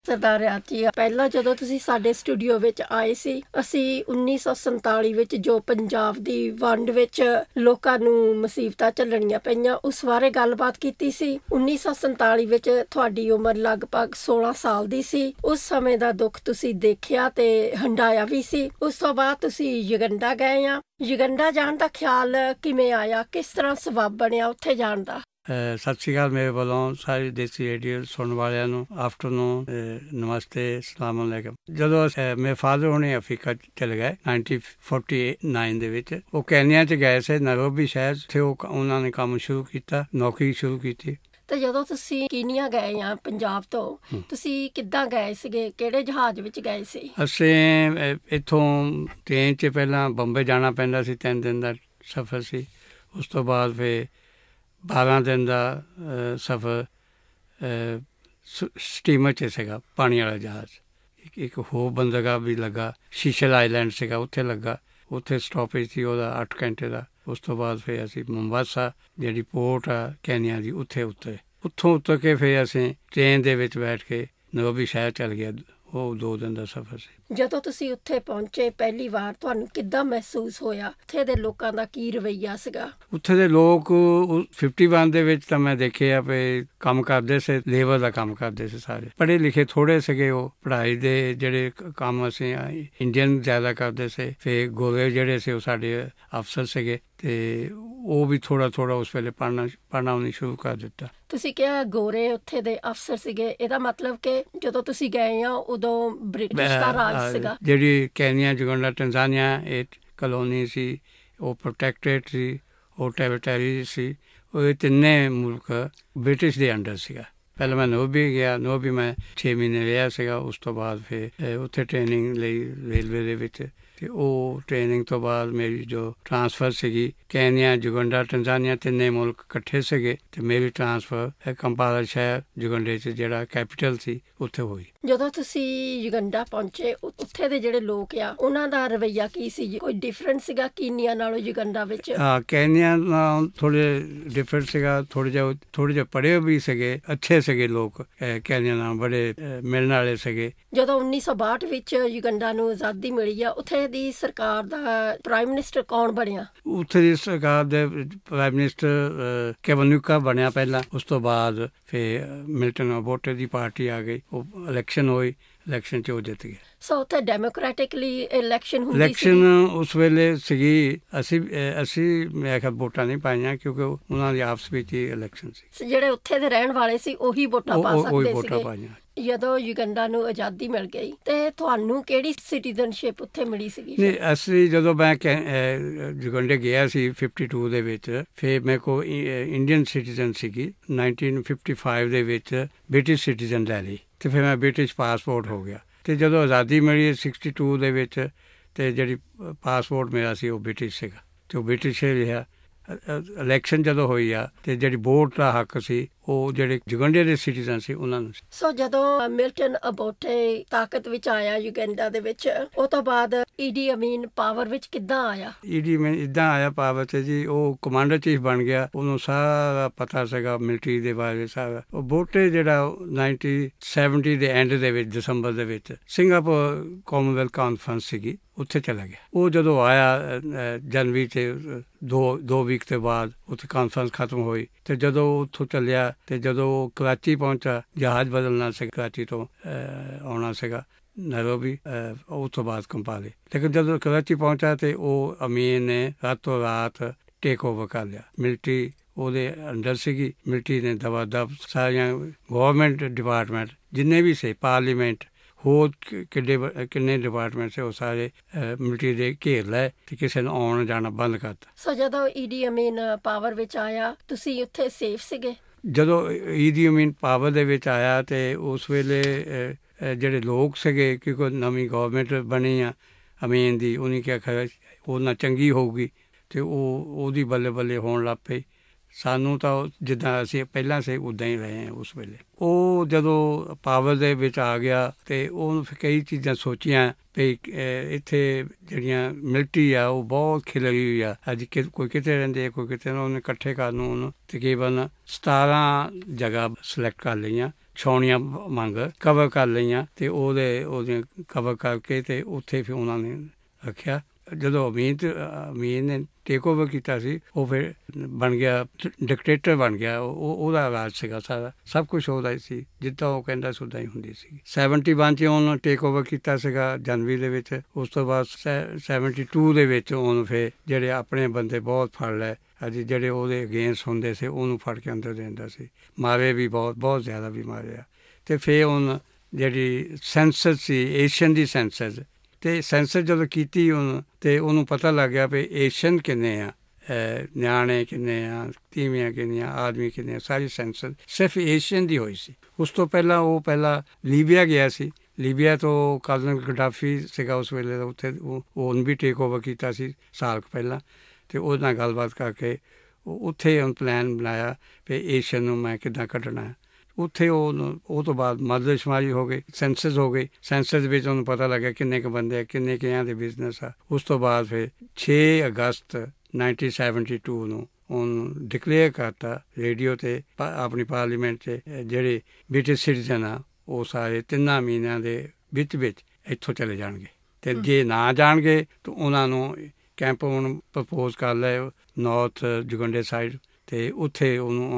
ਸਰਦਾਰ ਰਿਆਤ ਜੀ, ਪਹਿਲਾਂ ਜਦੋਂ ਤੁਸੀਂ ਸਾਡੇ ਸਟੂਡੀਓ ਵਿੱਚ ਆਏ ਸੀ, ਅਸੀਂ 1947 ਵਿੱਚ ਜੋ ਪੰਜਾਬ ਦੀ ਵੰਡ ਵਿੱਚ ਲੋਕਾਂ ਨੂੰ ਮੁਸੀਬਤਾਂ ਝੱਲਣੀਆਂ ਪਈਆਂ ਉਸ ਬਾਰੇ ਗੱਲਬਾਤ ਕੀਤੀ ਸੀ। 1947 ਵਿੱਚ ਤੁਹਾਡੀ ਉਮਰ ਲਗਭਗ 16 ਸਾਲ ਦੀ ਸੀ। ਉਸ ਸਮੇਂ ਦਾ ਦੁੱਖ ਤੁਸੀਂ ਦੇਖਿਆ ਤੇ ਹੰਢਾਇਆ ਵੀ ਸੀ। ਉਸ ਤੋਂ ਬਾਅਦ ਤੁਸੀਂ ਯੁਗੰਡਾ ਗਏ ਆ। ਯੁਗੰਡਾ ਜਾਣ ਦਾ ਖਿਆਲ ਕਿਵੇਂ ਆਇਆ? ਕਿਸ ਤਰ੍ਹਾਂ ਸਬੱਬ ਬਣਿਆ ਉੱਥੇ ਜਾਣ ਦਾ? ਸਤਿ ਸ਼੍ਰੀ ਅਕਾਲ ਮੇਰੇ ਵੱਲੋਂ ਸਾਰੀ ਦੇਸੀ ਰੇਡੀਓ ਸੁਣਨ ਵਾਲਿਆਂ ਨੂੰ ਆਫਟਰਨੂਨ ਨਮਸਤੇ, ਸਲਾਮ ਅਲੈਕਮ। ਜਦੋਂ ਮੇਰੇ ਫਾਦਰ ਹੁਣੇ ਅਫਰੀਕਾ ਚਲੇ ਗਏ 1949 ਦੇ ਵਿੱਚ, ਉਹ ਕੈਨੀਆ 'ਚ ਗਏ ਸੀ, ਨੈਰੋਬੀ ਸ਼ਹਿਰ 'ਤੇ ਉਹਨਾਂ ਨੇ ਕੰਮ ਸ਼ੁਰੂ ਕੀਤਾ, ਨੌਕਰੀ ਸ਼ੁਰੂ ਕੀਤੀ। ਤੇ ਜਦੋਂ ਤੁਸੀਂ ਕੀਨੀਆ ਗਏ ਆ ਪੰਜਾਬ ਤੋਂ, ਤੁਸੀਂ ਕਿੱਦਾਂ ਗਏ ਸੀਗੇ? ਕਿਹੜੇ ਜਹਾਜ਼ ਵਿੱਚ ਗਏ ਸੀ? ਅਸੀਂ ਇੱਥੋਂ ਟ੍ਰੇਨ 'ਚ ਪਹਿਲਾਂ ਬੰਬੇ ਜਾਣਾ ਪੈਂਦਾ ਸੀ, 3 ਦਿਨ ਦਾ ਸਫ਼ਰ ਸੀ। ਉਸ ਤੋਂ ਬਾਅਦ ਫਿਰ 12 ਦਿਨ ਦਾ ਸਫ਼ਰ ਸਟੀਮਰ 'ਚ ਸੀਗਾ, ਪਾਣੀ ਵਾਲਾ ਜਹਾਜ਼। ਇੱਕ ਹੋਰ ਬੰਦਰਗਾਹ ਵੀ ਲੱਗਾ, ਸ਼ੀਸ਼ਲ ਆਈਲੈਂਡ ਸੀਗਾ, ਉੱਥੇ ਲੱਗਾ। ਉੱਥੇ ਸਟੋਪੇਜ ਸੀ ਉਹਦਾ 8 ਘੰਟੇ ਦਾ। ਉਸ ਤੋਂ ਬਾਅਦ ਫਿਰ ਅਸੀਂ ਮੁੰਬਾਸਾ ਜਿਹੜੀ ਪੋਰਟ ਆ ਕੈਨੀਆ ਦੀ, ਉੱਥੇ ਉਤਰੇ। ਉੱਥੋਂ ਉਤਰ ਕੇ ਫਿਰ ਅਸੀਂ ਟ੍ਰੇਨ ਦੇ ਵਿੱਚ ਬੈਠ ਕੇ ਨੈਰੋਬੀ ਸ਼ਹਿਰ ਚੱਲ ਗਿਆ। ਉਹ 2 ਦਿਨ ਦਾ ਸਫ਼ਰ ਸੀ। ਜਦੋਂ ਤੁਸੀਂ ਉੱਥੇ ਪਹੁੰਚੇ ਪਹਿਲੀ ਵਾਰ, ਤੁਹਾਨੂੰ ਕਿੱਦਾਂ ਮਹਿਸੂਸ ਹੋਇਆ? ਉੱਥੇ ਦੇ ਲੋਕਾਂ ਦਾ ਕੀ ਰਵੱਈਆ ਸੀਗਾ? ਉੱਥੇ ਦੇ ਲੋਕ 51 ਦੇ ਵਿੱਚ ਤਾਂ ਮੈਂ ਦੇਖਿਆ ਵੀ ਕੰਮ ਕਰਦੇ ਸੀ, ਲੇਬਰ ਦਾ ਕੰਮ ਕਰਦੇ ਸੀ ਸਾਰੇ। ਪੜ੍ਹੇ ਲਿਖੇ ਥੋੜ੍ਹੇ ਸੀਗੇ। ਉਹ ਪੜ੍ਹਾਈ ਦੇ ਜਿਹੜੇ ਕੰਮ ਅਸੀਂ ਇੰਡੀਅਨ ਜ਼ਿਆਦਾ ਕਰਦੇ ਸੀ। ਫਿਰ ਗੋਰੇ ਜਿਹੜੇ ਸੀ ਉਹ ਸਾਡੇ ਅਫਸਰ ਸੀਗੇ, ਤੇ ਉਹ ਵੀ ਥੋੜ੍ਹਾ ਉਸ ਵੇਲੇ ਪੜ੍ਹਨਾ ਉਹਨੇ ਸ਼ੁਰੂ ਕਰ ਦਿੱਤਾ। ਤੁਸੀਂ ਕਿਹਾ ਗੋਰੇ ਉੱਥੇ ਦੇ ਅਫਸਰ ਸੀਗੇ, ਇਹਦਾ ਮਤਲਬ ਕਿ ਜਦੋਂ ਤੁਸੀਂ ਗਏ ਆ ਉਦੋਂ ਬ੍ਰਿਟਿਸ਼ ਦਾ ਰਾਜ ਸੀਗਾ? ਜਿਹੜੀ ਕੈਨੀਆ, ਯੁਗੰਡਾ, ਟੰਜ਼ਾਨੀਆ ਇਹ ਕਲੋਨੀ ਸੀ, ਉਹ ਪ੍ਰੋਟੈਕਟਰੇਟ ਸੀ, ਉਹ ਟੈਰੀਟਰੀ ਸੀ। ਉਹ ਤਿੰਨੇ ਮੁਲਕ ਬ੍ਰਿਟਿਸ਼ ਦੇ ਅੰਡਰ ਸੀਗਾ। ਪਹਿਲਾਂ ਮੈਂ ਨੈਰੋਬੀ ਗਿਆ। ਨੈਰੋਬੀ ਮੈਂ 6 ਮਹੀਨੇ ਰਿਹਾ ਸੀਗਾ। ਉਸ ਤੋਂ ਬਾਅਦ ਫਿਰ ਉੱਥੇ ਟ੍ਰੇਨਿੰਗ ਲਈ ਰੇਲਵੇ ਦੇ ਵਿੱਚ, ਅਤੇ ਉਹ ਟ੍ਰੇਨਿੰਗ ਤੋਂ ਬਾਅਦ ਮੇਰੀ ਜੋ ਟਰਾਂਸਫਰ ਸੀਗੀ ਕੈਨੀਆ, ਯੁਗੰਡਾ, ਟੰਜ਼ਾਨੀਆ ਤਿੰਨੇ ਮੁਲਕ ਇਕੱਠੇ ਸੀਗੇ, ਅਤੇ ਮੇਰੀ ਟਰਾਂਸਫਰ ਕੰਪਾਲਾ ਸ਼ਹਿਰ ਯੁਗੰਡੇ 'ਚ ਜਿਹੜਾ ਕੈਪੀਟਲ ਸੀ ਉੱਥੇ ਹੋਈ। ਜਦੋਂ ਤੁਸੀਂ ਯੁਗੰਡਾ ਪਹੁੰਚੇ, ਉੱਥੇ ਦੇ ਜਿਹੜੇ ਲੋਕ ਆ ਉਹਨਾਂ ਦਾ ਰਵੱਈਆ ਕੀ ਸੀ? ਕੋਈ ਡਿਫਰੈਂਟ ਸੀਗਾ ਕੀਨੀਆ ਨਾਲੋਂ ਯੁਗੰਡਾ ਵਿੱਚ? ਕੈਨੀਆ ਨਾਲ ਥੋੜ੍ਹੇ ਡਿਫਰੈਂਟ ਸੀਗਾ। ਥੋੜ੍ਹੇ ਜਿਹੇ ਪੜ੍ਹੇ ਵੀ ਸੀਗੇ, ਅੱਛੇ ਸੀਗੇ ਲੋਕ। ਕੈਨੀਆ ਨਾਲ ਬੜੇ ਮਿਲਣ ਵਾਲੇ ਸੀਗੇ। ਜਦੋਂ 1962 ਵਿੱਚ ਯੁਗੰਡਾ ਨੂੰ ਆਜ਼ਾਦੀ ਮਿਲੀ ਆ, ਉੱਥੇ ਦੀ ਸਰਕਾਰ ਦਾ ਪ੍ਰਾਈਮ ਮਿਨਿਸਟਰ ਕੌਣ ਬਣਿਆ? ਉੱਥੇ ਦੀ ਸਰਕਾਰ ਦੇ ਪ੍ਰਾਈਮ ਮਿਨਿਸਟਰ ਕੈਵਨਿਊਕਾ ਬਣਿਆ ਪਹਿਲਾਂ। ਉਸ ਤੋਂ ਬਾਅਦ ਫਿਰ ਮਿਲਟਨ ਅਬੋਟੇ ਦੀ ਪਾਰਟੀ ਆ ਗਈ। ਉਹ ਇਲੈਕਸ਼ਨ ਹੋਈ, ਇਲੈਕਸ਼ਨ 'ਚ ਉਹ ਜਿੱਤ ਗਿਆ। ਸੋ ਉੱਥੇ ਡੈਮੋਕ੍ਰੈਟਿਕਲੀ ਇਲੈਕਸ਼ਨ ਹੁੰਦੀ ਸੀ? ਇਲੈਕਸ਼ਨ ਉਸ ਵੇਲੇ ਸੀਗੀ। ਅਸੀਂ ਮੈਂ ਕਿਹਾ ਵੋਟਾਂ ਨਹੀਂ ਪਾਈਆਂ, ਕਿਉਂਕਿ ਉਹਨਾਂ ਦੀ ਆਪਸ ਵਿੱਚ ਹੀ ਇਲੈਕਸ਼ਨ ਸੀ। ਜਿਹੜੇ ਉੱਥੇ ਦੇ ਰਹਿਣ ਵਾਲੇ ਸੀ ਉਹੀ ਵੋਟਾਂ ਪਾ ਸਕਦੇ ਵੋਟਾਂ ਪਾਈਆਂ। ਜਦੋਂ ਯੁਗੰਡਾ ਨੂੰ ਆਜ਼ਾਦੀ ਮਿਲ ਗਈ, ਤੇ ਤੁਹਾਨੂੰ ਕਿਹੜੀ ਸਿਟੀਜ਼ਨਸ਼ਿਪ ਉੱਥੇ ਮਿਲੀ ਸੀਗੀ? ਨਹੀਂ, ਅਸੀਂ ਜਦੋਂ ਮੈਂ ਯੁਗੰਡੇ ਗਿਆ ਸੀ 52 ਦੇ ਵਿੱਚ, ਫਿਰ ਮੇਰੇ ਕੋਲ ਇੰਡੀਅਨ ਸਿਟੀਜ਼ਨ ਸੀਗੀ। 1955 ਦੇ ਵਿੱਚ ਬ੍ਰਿਟਿਸ਼ ਸਿਟੀਜ਼ਨ ਲੈ ਲਈ, ਅਤੇ ਫਿਰ ਮੈਂ ਬ੍ਰਿਟਿਸ਼ ਪਾਸਪੋਰਟ ਹੋ ਗਿਆ। ਅਤੇ ਜਦੋਂ ਆਜ਼ਾਦੀ ਮਿਲੀ 62 ਦੇ ਵਿੱਚ, ਅਤੇ ਜਿਹੜੀ ਪਾਸਪੋਰਟ ਮੇਰਾ ਸੀ ਉਹ ਬ੍ਰਿਟਿਸ਼ ਸੀਗਾ, ਅਤੇ ਉਹ ਬ੍ਰਿਟਿਸ਼ ਰਿਹਾ। ਇਲੈਕਸ਼ਨ ਜਦੋਂ ਹੋਈ ਆ, ਅਤੇ ਜਿਹੜੀ ਵੋਟ ਦਾ ਹੱਕ ਸੀ ਉਹ ਜਿਹੜੇ ਯੁਗੰਡੇ ਦੇ ਸਿਟੀਜ਼ਨ ਸੀ ਉਹਨਾਂ ਨੂੰ। ਸੋ ਜਦੋਂ ਮਿਲਟਨ ਅਬੋਟੇ ਤਾਕਤ ਵਿੱਚ ਆਇਆ ਯੁਗੰਡਾ ਦੇ ਵਿੱਚ, ਉਹ ਤੋਂ ਬਾਅਦ ਈਡੀ ਅਮੀਨ ਪਾਵਰ ਵਿੱਚ ਕਿੱਦਾਂ ਆਇਆ? ਈਡੀ ਅਮੀਨ ਇੱਦਾਂ ਆਇਆ ਪਾਵਰ 'ਚ ਜੀ, ਉਹ ਕਮਾਂਡਰ ਚੀਫ ਬਣ ਗਿਆ। ਉਹਨੂੰ ਸਾਰਾ ਪਤਾ ਸੀਗਾ ਮਿਲਟਰੀ ਦੇ ਬਾਰੇ ਸਾਰਾ। ਉਹ ਅਬੋਟੇ ਜਿਹੜਾ 1970 ਦੇ ਐਂਡ ਦੇ ਵਿੱਚ, ਦਸੰਬਰ ਦੇ ਵਿੱਚ ਸਿੰਗਾਪੁਰ ਕਾਮਨਵੈਲਥ ਕਾਨਫਰੰਸ ਸੀਗੀ, ਉੱਥੇ ਚਲਾ ਗਿਆ। ਉਹ ਜਦੋਂ ਆਇਆ ਜਨਵਰੀ 'ਚ 2 ਵੀਕ ਤੋਂ ਬਾਅਦ ਉੱਥੇ ਕਾਨਫਰੰਸ ਖਤਮ ਹੋਈ, ਅਤੇ ਜਦੋਂ ਉੱਥੋਂ ਚੱਲਿਆ, ਅਤੇ ਜਦੋਂ ਕਰਾਚੀ ਪਹੁੰਚਾ, ਜਹਾਜ਼ ਬਦਲਣਾ ਸੀ, ਕਰਾਚੀ ਤੋਂ ਆਉਣਾ ਸੀਗਾ ਨੈਰੋਬੀ, ਉਸ ਤੋਂ ਬਾਅਦ ਕੰਪਾਲੇ। ਲੇਕਿਨ ਜਦੋਂ ਕਰਾਚੀ ਪਹੁੰਚਾ, ਅਤੇ ਉਹ ਅਮੀਨ ਨੇ ਰਾਤੋਂ ਰਾਤ ਟੇਕ ਓਵਰ ਕਰ ਲਿਆ। ਮਿਲਟਰੀ ਉਹਦੇ ਅੰਡਰ ਸੀਗੀ। ਮਿਲਟਰੀ ਨੇ ਦਬਾ ਦਬ ਸਾਰੀਆਂ ਗੌਰਮੈਂਟ ਡਿਪਾਰਟਮੈਂਟ ਜਿੰਨੇ ਵੀ ਸੀ, ਪਾਰਲੀਮੈਂਟ, ਹੋਰ ਕਿੰਨੇ ਡਿਪਾਰਟਮੈਂਟ ਸੀ, ਉਹ ਸਾਰੇ ਮਿਲਟਰੀ ਦੇ ਘੇਰ ਲਏ, ਅਤੇ ਕਿਸੇ ਨੂੰ ਆਉਣ ਜਾਣਾ ਬੰਦ ਕਰਤਾ। ਸੋ ਜਦੋਂ ਈਡੀ ਅਮੀਨ ਪਾਵਰ ਵਿੱਚ ਆਇਆ, ਤੁਸੀਂ ਉੱਥੇ ਸੇਫ ਸੀਗੇ? ਜਦੋਂ ਈਦੀ ਅਮੀਨ ਪਾਵਰ ਦੇ ਵਿੱਚ ਆਇਆ, ਅਤੇ ਉਸ ਵੇਲੇ ਜਿਹੜੇ ਲੋਕ ਸੀਗੇ, ਕਿਉਂਕਿ ਨਵੀਂ ਗੌਰਮੈਂਟ ਬਣੀ ਆ ਅਮੀਨ ਦੀ, ਉਹਨੇ ਕਿਹਾ ਉਹ ਨਾ ਚੰਗੀ ਹੋਊਗੀ, ਅਤੇ ਉਹਦੀ ਬੱਲੇ ਬੱਲੇ ਹੋਣ ਲੱਗ ਪਈ। ਸਾਨੂੰ ਤਾਂ ਜਿੱਦਾਂ ਅਸੀਂ ਪਹਿਲਾਂ ਸੀ ਉੱਦਾਂ ਹੀ ਰਹੇ ਹਾਂ ਉਸ ਵੇਲੇ। ਉਹ ਜਦੋਂ ਪਾਵਰ ਦੇ ਵਿੱਚ ਆ ਗਿਆ, ਅਤੇ ਉਹਨੂੰ ਫਿਰ ਕਈ ਚੀਜ਼ਾਂ ਸੋਚੀਆਂ ਵੀ ਇੱਥੇ ਜਿਹੜੀਆਂ ਮਿਲਟਰੀ ਆ ਉਹ ਬਹੁਤ ਖਿਲਰੀ ਹੋਈ ਆ। ਅੱਜ ਕੋਈ ਕਿਤੇ ਰਹਿੰਦੇ, ਕੋਈ ਕਿਤੇ। ਉਹਨੇ ਇਕੱਠੇ ਕਰਨ ਨੂੰ ਉਹਨੂੰ ਤਕਰੀਬਨ 17 ਜਗ੍ਹਾ ਸਿਲੈਕਟ ਕਰ ਲਈਆਂ, ਛਾਉਣੀਆਂ ਮੰਗ ਕਵਰ ਕਰ ਲਈਆਂ ਅਤੇ ਉਹਦੀਆਂ ਕਵਰ ਕਰਕੇ ਅਤੇ ਉੱਥੇ ਫਿਰ ਉਹਨਾਂ ਨੇ ਰੱਖਿਆ। ਜਦੋਂ ਅਮੀਨ ਨੇ ਟੇਕ ਓਵਰ ਕੀਤਾ ਸੀ, ਉਹ ਫਿਰ ਬਣ ਗਿਆ ਡਿਕਟੇਟਰ ਬਣ ਗਿਆ। ਉਹਦਾ ਰਾਜ ਸੀਗਾ ਸਾਰਾ, ਸਭ ਕੁਛ ਉਹਦਾ ਹੀ ਸੀ, ਜਿੱਦਾਂ ਉਹ ਕਹਿੰਦਾ ਸੀ ਉੱਦਾਂ ਹੀ ਹੁੰਦੀ ਸੀ। 71 'ਚ ਉਹਨੂੰ ਟੇਕ ਓਵਰ ਕੀਤਾ ਸੀਗਾ ਜਨਵਰੀ ਦੇ ਵਿੱਚ। ਉਸ ਤੋਂ ਬਾਅਦ 72 ਦੇ ਵਿੱਚ ਉਹਨੂੰ ਫਿਰ ਜਿਹੜੇ ਆਪਣੇ ਬੰਦੇ ਬਹੁਤ ਫੜ ਲਏ, ਜਿਹੜੇ ਉਹਦੇ ਅਗੇਂਸਟ ਹੁੰਦੇ ਸੀ ਉਹਨੂੰ ਫੜ ਕੇ ਅੰਦਰ ਦਿੰਦਾ ਸੀ, ਮਾਰੇ ਵੀ ਬਹੁਤ ਜ਼ਿਆਦਾ ਵੀ ਮਾਰਿਆ। ਅਤੇ ਫਿਰ ਹੁਣ ਜਿਹੜੀ ਸੈਂਸਸ ਸੀ ਏਸ਼ੀਅਨ ਦੀ ਸੈਂਸਸ, ਅਤੇ ਸੈਂਸਸ ਜਦੋਂ ਕੀਤੀ ਅਤੇ ਉਹਨੂੰ ਪਤਾ ਲੱਗ ਗਿਆ ਵੀ ਏਸ਼ੀਅਨ ਕਿੰਨੇ ਆ, ਨਿਆਣੇ ਕਿੰਨੇ ਆ, ਤੀਵੀਆਂ ਕਿੰਨੀਆਂ, ਆਦਮੀ ਕਿੰਨੇ ਆ, ਸਾਰੀ ਸੈਂਸਸ ਸਿਰਫ ਏਸ਼ੀਅਨ ਦੀ ਹੋਈ ਸੀ। ਉਸ ਤੋਂ ਪਹਿਲਾਂ ਉਹ ਲੀਬੀਆ ਗਿਆ ਸੀ। ਲੀਬੀਆ ਤੋਂ ਕਰਨਲ ਗਡਾਫੀ ਸੀਗਾ ਉਸ ਵੇਲੇ ਦਾ, ਉੱਥੇ ਉਹਨ ਵੀ ਟੇਕ ਓਵਰ ਕੀਤਾ ਸੀ ਸਾਲ ਕੁ ਪਹਿਲਾਂ। ਅਤੇ ਉਹਦੇ ਨਾਲ ਗੱਲਬਾਤ ਕਰਕੇ ਉੱਥੇ ਹੁਣ ਪਲਾਨ ਬਣਾਇਆ ਵੀ ਏਸ਼ੀਅਨ ਨੂੰ ਮੈਂ ਕਿੱਦਾਂ ਕੱਢਣਾ। ਉੱਥੇ ਉਹ ਤੋਂ ਬਾਅਦ ਮਰਦਮਸ਼ੁਮਾਰੀ ਹੋ ਗਈ, ਸੈਂਸਸ ਹੋ ਗਈ। ਸੈਂਸਸ ਵਿੱਚ ਉਹਨੂੰ ਪਤਾ ਲੱਗਿਆ ਕਿੰਨੇ ਕੁ ਬੰਦੇ ਆ, ਕਿੰਨੇ ਕਿਆਂ ਦੇ ਬਿਜ਼ਨਸ ਆ। ਉਸ ਤੋਂ ਬਾਅਦ ਫਿਰ 6 ਅਗਸਤ 1972 ਨੂੰ ਉਹਨੂੰ ਡਿਕਲੇਅਰ ਕਰਤਾ ਰੇਡੀਓ 'ਤੇ ਆਪਣੀ ਪਾਰਲੀਮੈਂਟ 'ਚ, ਜਿਹੜੇ ਬ੍ਰਿਟਿਸ਼ ਸਿਟੀਜ਼ਨ ਆ ਉਹ ਸਾਰੇ 3 ਮਹੀਨਿਆਂ ਦੇ ਵਿੱਚ ਇੱਥੋਂ ਚਲੇ ਜਾਣਗੇ, ਅਤੇ ਜੇ ਨਾ ਜਾਣਗੇ ਤਾਂ ਉਹਨਾਂ ਨੂੰ ਕੈਂਪ ਹੁਣ ਪ੍ਰਪੋਜ਼ ਕਰ ਲਏ ਨੌਰਥ ਯੁਗੰਡੇ ਸਾਈਡ, ਅਤੇ ਉੱਥੇ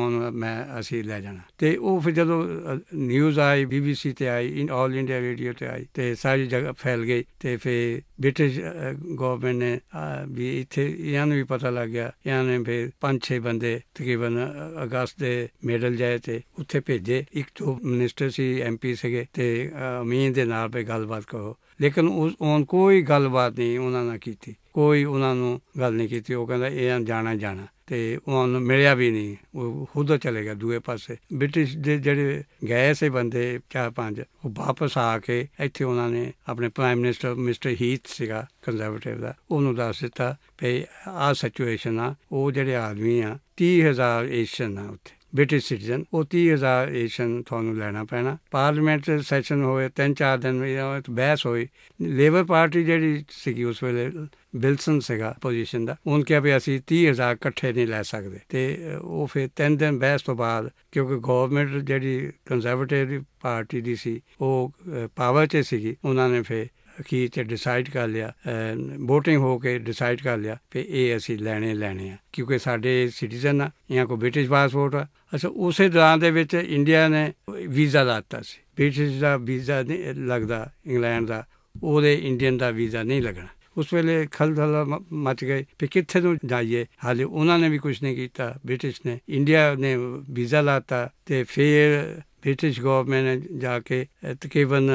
ਅਸੀਂ ਲੈ ਜਾਣਾ। ਅਤੇ ਉਹ ਫਿਰ ਜਦੋਂ ਨਿਊਜ਼ ਆਈ, BBC 'ਤੇ ਆਈ, ਆਲ ਇੰਡੀਆ ਰੇਡੀਓ 'ਤੇ ਆਈ, ਅਤੇ ਸਾਰੀ ਜਗ੍ਹਾ ਫੈਲ ਗਈ। ਅਤੇ ਫਿਰ ਬ੍ਰਿਟਿਸ਼ ਗੌਰਮੈਂਟ ਨੇ ਵੀ ਇੱਥੇ ਇਹਨਾਂ ਨੂੰ ਵੀ ਪਤਾ ਲੱਗ ਗਿਆ। ਇਹਨਾਂ ਨੇ ਫਿਰ 5-6 ਬੰਦੇ ਤਕਰੀਬਨ ਅਗਸਤ ਦੇ ਮਿਡਲ ਜਾਏ ਅਤੇ ਉੱਥੇ ਭੇਜੇ। 1-2 ਮਿਨਿਸਟਰ ਸੀ, MP ਸੀਗੇ, ਅਤੇ ਅਮੀਨ ਦੇ ਨਾਲ ਵੀ ਗੱਲਬਾਤ ਕਰੋ। ਲੇਕਿਨ ਹੁਣ ਕੋਈ ਗੱਲਬਾਤ ਨਹੀਂ ਉਹਨਾਂ ਨਾਲ ਕੀਤੀ, ਕੋਈ ਉਹਨਾਂ ਨੂੰ ਗੱਲ ਨਹੀਂ ਕੀਤੀ। ਉਹ ਕਹਿੰਦਾ ਇਹ ਜਾਣਾ ਅਤੇ ਉਹਨੂੰ ਮਿਲਿਆ ਵੀ ਨਹੀਂ, ਉਹ ਖੁਦ ਚਲੇ ਗਿਆ ਦੂਏ ਪਾਸੇ। ਬ੍ਰਿਟਿਸ਼ ਦੇ ਜਿਹੜੇ ਗਏ ਸੀ ਬੰਦੇ 4-5, ਉਹ ਵਾਪਸ ਆ ਕੇ ਇੱਥੇ ਉਹਨਾਂ ਨੇ ਆਪਣੇ ਪ੍ਰਾਈਮ ਮਿਨਿਸਟਰ ਮਿਸਟਰ ਹੀਥ ਸੀਗਾ ਕੰਜ਼ਰਵੇਟਿਵ ਦਾ, ਉਹਨੂੰ ਦੱਸ ਦਿੱਤਾ ਵੀ ਆਹ ਸਿਚੁਏਸ਼ਨ ਆ। ਉਹ ਜਿਹੜੇ ਆਦਮੀ ਆ 30,000 ਏਸ਼ੀਅਨ ਆ ਉੱਥੇ ਬ੍ਰਿਟਿਸ਼ ਸਿਟੀਜ਼ਨ, ਉਹ 30,000 ਏਸ਼ੀਅਨ ਤੁਹਾਨੂੰ ਲੈਣਾ ਪੈਣਾ। ਪਾਰਲੀਮੈਂਟ ਸੈਸ਼ਨ ਹੋਏ 3-4 ਦਿਨ ਬਹਿਸ ਹੋਈ। ਲੇਬਰ ਪਾਰਟੀ ਜਿਹੜੀ ਸੀਗੀ ਉਸ ਵੇਲੇ, ਵਿਲਸਨ ਸੀਗਾ ਪੋਜੀਸ਼ਨ ਦਾ, ਉਹਨੇ ਕਿਹਾ ਵੀ ਅਸੀਂ 30,000 ਇਕੱਠੇ ਨਹੀਂ ਲੈ ਸਕਦੇ। ਅਤੇ ਉਹ ਫਿਰ 3 ਦਿਨ ਬਹਿਸ ਤੋਂ ਬਾਅਦ, ਕਿਉਂਕਿ ਗੌਰਮੈਂਟ ਜਿਹੜੀ ਕੰਜ਼ਰਵੇਟਿਵ ਪਾਰਟੀ ਦੀ ਸੀ ਉਹ ਪਾਵਰ 'ਚ ਸੀਗੀ, ਉਹਨਾਂ ਨੇ ਫਿਰ ਅਖੀਰ 'ਚ ਡਿਸਾਈਡ ਕਰ ਲਿਆ, ਵੋਟਿੰਗ ਹੋ ਕੇ ਡਿਸਾਈਡ ਕਰ ਲਿਆ ਵੀ ਇਹ ਅਸੀਂ ਲੈਣੇ ਆ, ਕਿਉਂਕਿ ਸਾਡੇ ਸਿਟੀਜ਼ਨ ਆ, ਇਹਨਾਂ ਕੋਲ ਬ੍ਰਿਟਿਸ਼ ਪਾਸਪੋਰਟ ਆ। ਅੱਛਾ, ਉਸੇ ਦੌਰਾਨ ਦੇ ਵਿੱਚ ਇੰਡੀਆ ਨੇ ਵੀਜ਼ਾ ਲਾ ਦਿੱਤਾ ਸੀ। ਬ੍ਰਿਟਿਸ਼ ਦਾ ਵੀਜ਼ਾ ਨਹੀਂ ਲੱਗਦਾ, ਇੰਗਲੈਂਡ ਦਾ, ਉਹਦੇ ਇੰਡੀਅਨ ਦਾ ਵੀਜ਼ਾ ਨਹੀਂ ਲੱਗਣਾ। ਉਸ ਵੇਲੇ ਖਲਬਲ ਮਚ ਗਏ ਵੀ ਕਿੱਥੇ ਨੂੰ ਜਾਈਏ। ਹਾਲੇ ਉਹਨਾਂ ਨੇ ਵੀ ਕੁਛ ਨਹੀਂ ਕੀਤਾ, ਬ੍ਰਿਟਿਸ਼ ਨੇ। ਇੰਡੀਆ ਨੇ ਵੀਜ਼ਾ ਲਾ ਦਿੱਤਾ, ਅਤੇ ਫਿਰ ਬ੍ਰਿਟਿਸ਼ ਗੌਰਮੈਂਟ ਨੇ ਜਾ ਕੇ ਤਕਰੀਬਨ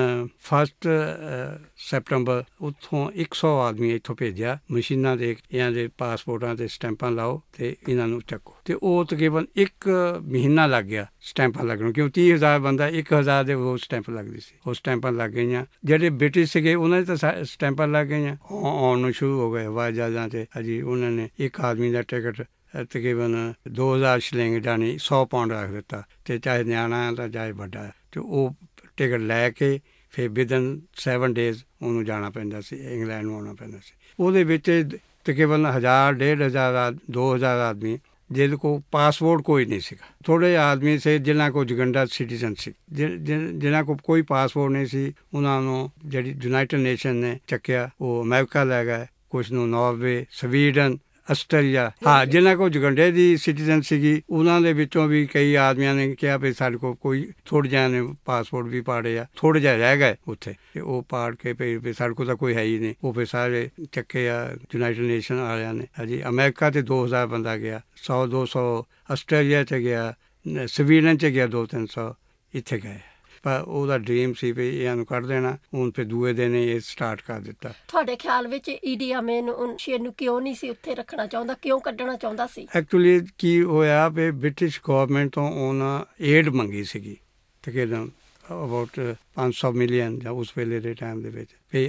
1 ਸੈਪਟੰਬਰ ਉੱਥੋਂ 100 ਆਦਮੀ ਇੱਥੋਂ ਭੇਜਿਆ ਮਸ਼ੀਨਾਂ ਦੇ, ਇਹਨਾਂ ਦੇ ਪਾਸਪੋਰਟਾਂ 'ਤੇ ਸਟੈਂਪਾਂ ਲਾਓ ਅਤੇ ਇਹਨਾਂ ਨੂੰ ਚੱਕੋ। ਅਤੇ ਉਹ ਤਕਰੀਬਨ 1 ਮਹੀਨਾ ਲੱਗ ਗਿਆ ਸਟੈਂਪਾਂ ਲੱਗਣ, ਕਿਉਂ 30,000 ਬੰਦਾ 1,000 ਦੇ ਉਹ ਸਟੈਂਪ ਲੱਗਦੀ ਸੀ। ਉਹ ਸਟੈਂਪਾਂ ਲੱਗ ਗਈਆਂ। ਜਿਹੜੇ ਬ੍ਰਿਟਿਸ਼ ਸੀਗੇ ਉਹਨਾਂ ਦੀ ਤਾਂ ਸਟੈਂਪਾਂ ਲੱਗ ਗਈਆਂ, ਆਉਣ ਨੂੰ ਸ਼ੁਰੂ ਹੋ ਗਏ ਹਵਾਈ ਜਹਾਜ਼ਾਂ 'ਤੇ। ਅਜੀ ਉਹਨਾਂ ਨੇ ਇੱਕ ਆਦਮੀ ਦਾ ਟਿਕਟ ਤਕਰੀਬਨ 2,000 ਸ਼ਿਲਿੰਗ ਜਾਣੀ 100 ਪਾਉਂਡ ਰੱਖ ਦਿੱਤਾ, ਅਤੇ ਚਾਹੇ ਨਿਆਣਾ ਤਾਂ ਚਾਹੇ ਵੱਡਾ, ਅਤੇ ਉਹ ਟਿਕਟ ਲੈ ਕੇ ਫਿਰ ਵਿਦਨ 7 ਡੇਜ਼ ਉਹਨੂੰ ਜਾਣਾ ਪੈਂਦਾ ਸੀ, ਇੰਗਲੈਂਡ ਨੂੰ ਆਉਣਾ ਪੈਂਦਾ ਸੀ। ਉਹਦੇ ਵਿੱਚ ਤਕਰੀਬਨ 1,000, 1,500, 2,000 ਆਦਮੀ ਜਿਹਦੇ ਕੋਲ ਪਾਸਪੋਰਟ ਕੋਈ ਨਹੀਂ ਸੀਗਾ। ਥੋੜ੍ਹੇ ਆਦਮੀ ਸੀ ਜਿਨ੍ਹਾਂ ਕੋਲ ਯੁਗੰਡਾ ਸਿਟੀਜ਼ਨ ਸੀ, ਜਿਨ੍ਹਾਂ ਕੋਲ ਕੋਈ ਪਾਸਪੋਰਟ ਨਹੀਂ ਸੀ। ਉਹਨਾਂ ਨੂੰ ਜਿਹੜੀ ਯੂਨਾਈਟਿਡ ਨੇਸ਼ਨ ਨੇ ਚੱਕਿਆ, ਉਹ ਅਮਰੀਕਾ ਲੈ ਗਏ, ਕੁਛ ਨੂੰ ਨਾਰਵੇ, ਸਵੀਡਨ, ਆਸਟ੍ਰੇਲੀਆ। ਹਾਂ, ਜਿਨ੍ਹਾਂ ਕੋਲ ਯੁਗੰਡੇ ਦੀ ਸਿਟੀਜ਼ਨ ਸੀਗੀ, ਉਹਨਾਂ ਦੇ ਵਿੱਚੋਂ ਵੀ ਕਈ ਆਦਮੀਆਂ ਨੇ ਕਿਹਾ ਵੀ ਸਾਡੇ ਕੋਲ ਕੋਈ ਥੋੜ੍ਹੇ ਜਿਹਾ ਨੇ ਪਾਸਪੋਰਟ ਵੀ ਪਾੜੇ ਆ, ਥੋੜ੍ਹੇ ਜਿਹੇ ਰਹਿ ਗਏ ਉੱਥੇ, ਅਤੇ ਉਹ ਪਾੜ ਕੇ ਵੀ ਸਾਡੇ ਕੋਲ ਤਾਂ ਕੋਈ ਹੈ ਹੀ ਨਹੀਂ। ਉਹ ਫਿਰ ਸਾਰੇ ਚੱਕੇ ਆ ਯੂਨਾਈਟਿਡ ਨੇਸ਼ਨ ਵਾਲਿਆਂ ਨੇ। ਹਾਂਜੀ, ਅਮਰੀਕਾ 'ਤੇ 2,000 ਬੰਦਾ ਗਿਆ, 100-200 ਆਸਟ੍ਰੇਲੀਆ 'ਚ ਗਿਆ, ਸਵੀਡਨ 'ਚ ਗਿਆ 200-300, ਇੱਥੇ ਗਏ। ਪਰ ਉਹਦਾ ਡ੍ਰੀਮ ਸੀ ਵੀ ਇਹਨਾਂ ਨੂੰ ਕੱਢ ਦੇਣਾ। ਹੁਣ ਫਿਰ ਦੂਏ ਦਿਨ ਇਹ ਸਟਾਰਟ ਕਰ ਦਿੱਤਾ। ਤੁਹਾਡੇ ਖਿਆਲ ਵਿੱਚ ਈਡੀ ਅਮੀਨ ਨੂੰ ਕਿਉਂ ਨਹੀਂ ਸੀ ਉੱਥੇ ਰੱਖਣਾ ਚਾਹੁੰਦਾ, ਕਿਉਂ ਕੱਢਣਾ ਚਾਹੁੰਦਾ ਸੀ? ਐਕਚੁਅਲੀ ਕੀ ਹੋਇਆ ਵੀ ਬ੍ਰਿਟਿਸ਼ ਗੌਰਮੈਂਟ ਤੋਂ ਉਹਨਾਂ ਏਡ ਮੰਗੀ ਸੀਗੀ, ਤਕਰੀਬਨ ਅਬਾਊਟ 500 ਮਿਲੀਅਨ ਜਾਂ ਉਸ ਵੇਲੇ ਦੇ ਟਾਈਮ ਦੇ ਵਿੱਚ, ਵੀ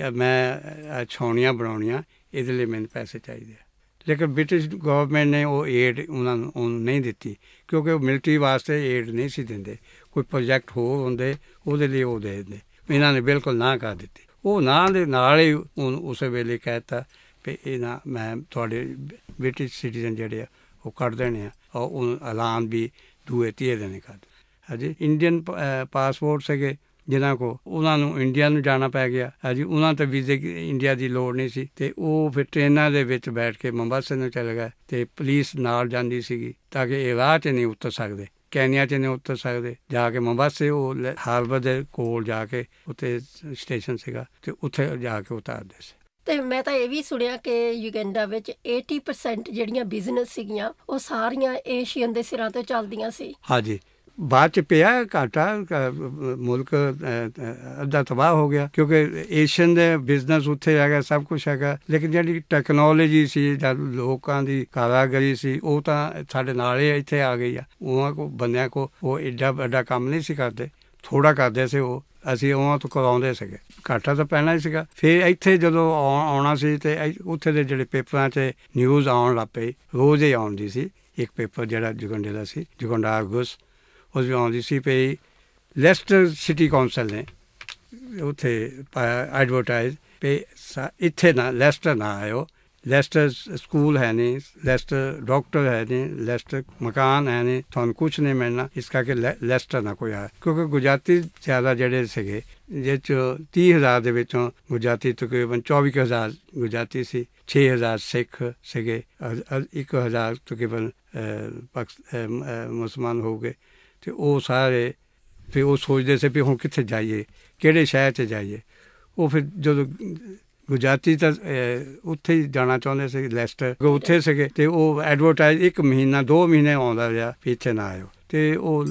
ਮੈਂ ਛਾਉਣੀਆਂ ਬਣਾਉਣੀਆਂ, ਇਹਦੇ ਲਈ ਮੈਨੂੰ ਪੈਸੇ ਚਾਹੀਦੇ ਆ। ਲੇਕਿਨ ਬ੍ਰਿਟਿਸ਼ ਗੌਰਮੈਂਟ ਨੇ ਉਹ ਏਡ ਉਹਨਾਂ ਨੂੰ ਨਹੀਂ ਦਿੱਤੀ, ਕਿਉਂਕਿ ਉਹ ਮਿਲਟਰੀ ਵਾਸਤੇ ਏਡ ਨਹੀਂ ਸੀ ਦਿੰਦੇ। ਕੋਈ ਪ੍ਰੋਜੈਕਟ ਹੋਰ ਹੁੰਦੇ ਉਹਦੇ ਲਈ ਉਹ ਦੇ ਦਿੰਦੇ। ਇਹਨਾਂ ਨੇ ਬਿਲਕੁਲ ਨਾ ਕਰ ਦਿੱਤੀ। ਉਹ ਨਾ ਦੇ ਨਾਲ ਹੀ ਉਸੇ ਵੇਲੇ ਕਹਿ ਦਿੱਤਾ ਵੀ ਇਹ ਨਾ, ਮੈਂ ਤੁਹਾਡੇ ਬ੍ਰਿਟਿਸ਼ ਸਿਟੀਜ਼ਨ ਜਿਹੜੇ ਆ ਉਹ ਕੱਢ ਦੇਣੇ ਆ, ਔਰ ਉਹ ਐਲਾਨ ਵੀ ਦੂਏ ਤੀਏ ਦਿਨ ਕਰ ਦਿੱਤਾ। ਹਾਂਜੀ ਇੰਡੀਅਨ ਪਾਸਪੋਰਟ ਸੀਗੇ ਜਿਨ੍ਹਾਂ ਕੋਲ, ਉਹਨਾਂ ਨੂੰ ਇੰਡੀਆ ਨੂੰ ਜਾਣਾ ਪੈ ਗਿਆ। ਹਾਂਜੀ ਉਹਨਾਂ ਤੇ ਵੀਜ਼ੇ ਇੰਡੀਆ ਦੀ ਲੋੜ ਨਹੀਂ ਸੀ ਤੇ ਉਹ ਫਿਰ ਟ੍ਰੇਨਾਂ ਦੇ ਵਿੱਚ ਬੈਠ ਕੇ ਬੰਬਾਸੇ ਨੂੰ ਚਲੇ ਗਏ ਤੇ ਪੁਲਿਸ ਨਾਲ ਜਾਂਦੀ ਸੀਗੀ ਤਾਂ ਕਿ ਇਹ ਰਾਹ 'ਚ ਨਹੀਂ ਉਤਰ ਸਕਦੇ, ਕੈਨੀਆ 'ਚ ਨਹੀਂ ਉਤਰ ਸਕਦੇ। ਜਾ ਕੇ ਬੰਬਾਸੇ ਉਹ ਹਾਰਬਰ ਦੇ ਕੋਲ ਜਾ ਕੇ ਉੱਥੇ ਸਟੇਸ਼ਨ ਸੀਗਾ ਤੇ ਉੱਥੇ ਜਾ ਕੇ ਉਤਾਰਦੇ ਸੀ। ਤੇ ਮੈਂ ਤਾਂ ਇਹ ਵੀ ਸੁਣਿਆ ਕਿ ਯੂਗੈਂਡਾ ਵਿੱਚ 80% ਜਿਹੜੀਆਂ ਬਿਜ਼ਨਸ ਸੀਗੀਆਂ ਉਹ ਸਾਰੀਆਂ ਏਸ਼ੀਅਨ ਦੇ ਸਿਰਾਂ ਤੋਂ ਚੱਲਦੀਆਂ ਸੀ। ਹਾਂਜੀ ਬਾਅਦ 'ਚ ਪਿਆ ਘਾਟਾ, ਮੁਲਕ ਅੱਧਾ ਤਬਾਹ ਹੋ ਗਿਆ ਕਿਉਂਕਿ ਏਸ਼ੀਅਨ ਦੇ ਬਿਜ਼ਨਸ ਉੱਥੇ ਹੈਗਾ, ਸਭ ਕੁਛ ਹੈਗਾ, ਲੇਕਿਨ ਜਿਹੜੀ ਟੈਕਨੋਲੋਜੀ ਸੀ ਜਾਂ ਲੋਕਾਂ ਦੀ ਕਾਰਾਗਰੀ ਸੀ ਉਹ ਤਾਂ ਸਾਡੇ ਨਾਲ ਹੀ ਇੱਥੇ ਆ ਗਈ ਆ। ਉਹਨਾਂ ਕੋਲ ਬੰਦਿਆਂ ਕੋਲ ਉਹ ਐਡਾ ਵੱਡਾ ਕੰਮ ਨਹੀਂ ਸੀ ਕਰਦੇ, ਥੋੜ੍ਹਾ ਕਰਦੇ ਸੀ ਉਹ, ਅਸੀਂ ਉਹਨਾਂ ਤੋਂ ਕਰਾਉਂਦੇ ਸੀਗੇ। ਘਾਟਾ ਤਾਂ ਪੈਣਾ ਹੀ ਸੀਗਾ। ਫਿਰ ਇੱਥੇ ਜਦੋਂ ਆਉਣਾ ਸੀ ਤੇ ਉੱਥੇ ਦੇ ਜਿਹੜੇ ਪੇਪਰਾਂ 'ਚ ਨਿਊਜ਼ ਆਉਣ ਲੱਗ ਪਈ, ਰੋਜ਼ ਹੀ ਆਉਂਦੀ ਸੀ। ਇੱਕ ਪੇਪਰ ਜਿਹੜਾ ਜੁਗੰਡੇ ਦਾ ਸੀ, ਜੁਗੰਡਾ ਆਰਗਸ, ਉਸ ਵਿੱਚ ਆਉਂਦੀ ਸੀ ਪਈ ਲੈਸਟਰ ਸਿਟੀ ਕੌਂਸਲ ਨੇ ਉੱਥੇ ਪਾਇਆ ਐਡਵਰਟਾਈਜ਼ ਪਈ ਇੱਥੇ ਨਾ ਲੈਸਟਰ ਨਾ ਆਇਓ, ਲੈਸਟਰ ਸਕੂਲ ਹੈ ਨਹੀਂ, ਲੈਸਟਰ ਡਾਕਟਰ ਹੈ ਨਹੀਂ, ਲੈਸਟਰ ਮਕਾਨ ਹੈ ਨਹੀਂ, ਤੁਹਾਨੂੰ ਕੁਛ ਨਹੀਂ ਮਿਲਣਾ, ਇਸ ਕਰਕੇ ਲੈਸਟਰ ਨਾ ਕੋਈ ਆਇਆ। ਕਿਉਂਕਿ ਗੁਜਰਾਤੀ ਜ਼ਿਆਦਾ ਜਿਹੜੇ ਸੀਗੇ, ਜਿਸ 'ਚ 30,000 ਦੇ ਵਿੱਚੋਂ ਗੁਜਰਾਤੀ ਤਕਰੀਬਨ 24,000 ਗੁਜਰਾਤੀ ਸੀ, 6,000 ਸਿੱਖ ਸੀਗੇ, 1,000 ਤਕਰੀਬਨ ਮੁਸਲਮਾਨ ਹੋ ਗਏ। ਅਤੇ ਉਹ ਸਾਰੇ ਫਿਰ ਉਹ ਸੋਚਦੇ ਸੀ ਵੀ ਹੁਣ ਕਿੱਥੇ ਜਾਈਏ, ਕਿਹੜੇ ਸ਼ਹਿਰ 'ਚ ਜਾਈਏ। ਉਹ ਫਿਰ ਜਦੋਂ ਗੁਜਰਾਤੀ ਤਾਂ ਉੱਥੇ ਹੀ ਜਾਣਾ ਚਾਹੁੰਦੇ ਸੀ, ਲੈਸਟਰ ਉੱਥੇ ਸੀਗੇ, ਅਤੇ ਉਹ ਐਡਵਰਟਾਈਜ਼ 1 ਮਹੀਨਾ 2 ਮਹੀਨੇ ਆਉਂਦਾ ਰਿਹਾ ਵੀ ਇੱਥੇ ਨਾ ਆਇਓ। ਅਤੇ ਉਹ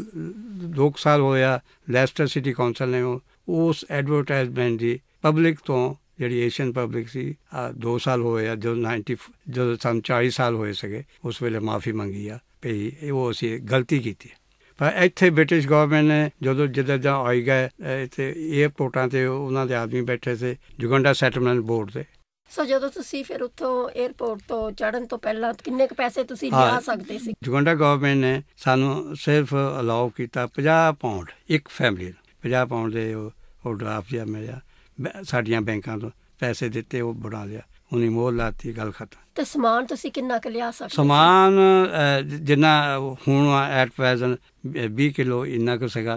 2 ਸਾਲ ਹੋਇਆ ਲੈਸਟਰ ਸਿਟੀ ਕੌਂਸਲ ਨੇ ਉਸ ਐਡਵਰਟਾਈਜ਼ਮੈਂਟ ਦੀ ਪਬਲਿਕ ਤੋਂ, ਜਿਹੜੀ ਏਸ਼ੀਅਨ ਪਬਲਿਕ ਸੀ, 2 ਸਾਲ ਹੋਏ ਆ, ਜਦੋਂ ਸਾਨੂੰ 40 ਸਾਲ ਹੋਏ ਸੀਗੇ, ਉਸ ਵੇਲੇ ਮਾਫੀ ਮੰਗੀ ਆ ਵੀ ਉਹ ਅਸੀਂ ਗਲਤੀ ਕੀਤੀ। ਪਰ ਇੱਥੇ ਬ੍ਰਿਟਿਸ਼ ਗੌਰਮੈਂਟ ਨੇ ਜਦੋਂ ਜਿੱਦਾਂ ਆਈ ਗਏ ਇੱਥੇ ਏਅਰਪੋਰਟਾਂ 'ਤੇ ਉਹਨਾਂ ਦੇ ਆਦਮੀ ਬੈਠੇ ਸੀ ਜੁਗੰਡਾ ਸੈਟਲਮੈਂਟ ਬੋਰਡ 'ਤੇ। ਸੋ ਜਦੋਂ ਤੁਸੀਂ ਫਿਰ ਉੱਥੋਂ ਏਅਰਪੋਰਟ ਤੋਂ ਚੜ੍ਹਨ ਤੋਂ ਪਹਿਲਾਂ ਕਿੰਨੇ ਕੁ ਪੈਸੇ ਤੁਸੀਂ ਲਿਆ ਸਕਦੇ ਸੀ? ਜੁਗੰਡਾ ਗੌਰਮੈਂਟ ਨੇ ਸਾਨੂੰ ਸਿਰਫ ਅਲਾਓ ਕੀਤਾ 50 ਪਾਉਂਡ ਇੱਕ ਫੈਮਿਲੀ ਨੂੰ, 50 ਪਾਉਂਡ ਦੇ ਉਹ ਡਰਾਫਟ ਜਿਹਾ ਮਿਲਿਆ, ਸਾਡੀਆਂ ਬੈਂਕਾਂ ਤੋਂ ਪੈਸੇ ਦਿੱਤੇ, ਉਹ ਬਣਾ ਲਿਆ, ਉਹਨੇ ਮੋਹਰ ਲਾਤੀ, ਗੱਲ ਖਤਮ। ਤੇ ਸਮਾਨ ਤੁਸੀਂ ਕਿੰਨਾ ਕੁ ਲਿਆ ਸਕਦੇ? ਸਮਾਨ ਜਿੰਨਾ ਹੁਣ ਐਟ ਪ੍ਰੈਜ਼ੈਂਟ 20 ਕਿਲੋ ਇੰਨਾ ਕੁ ਸੀਗਾ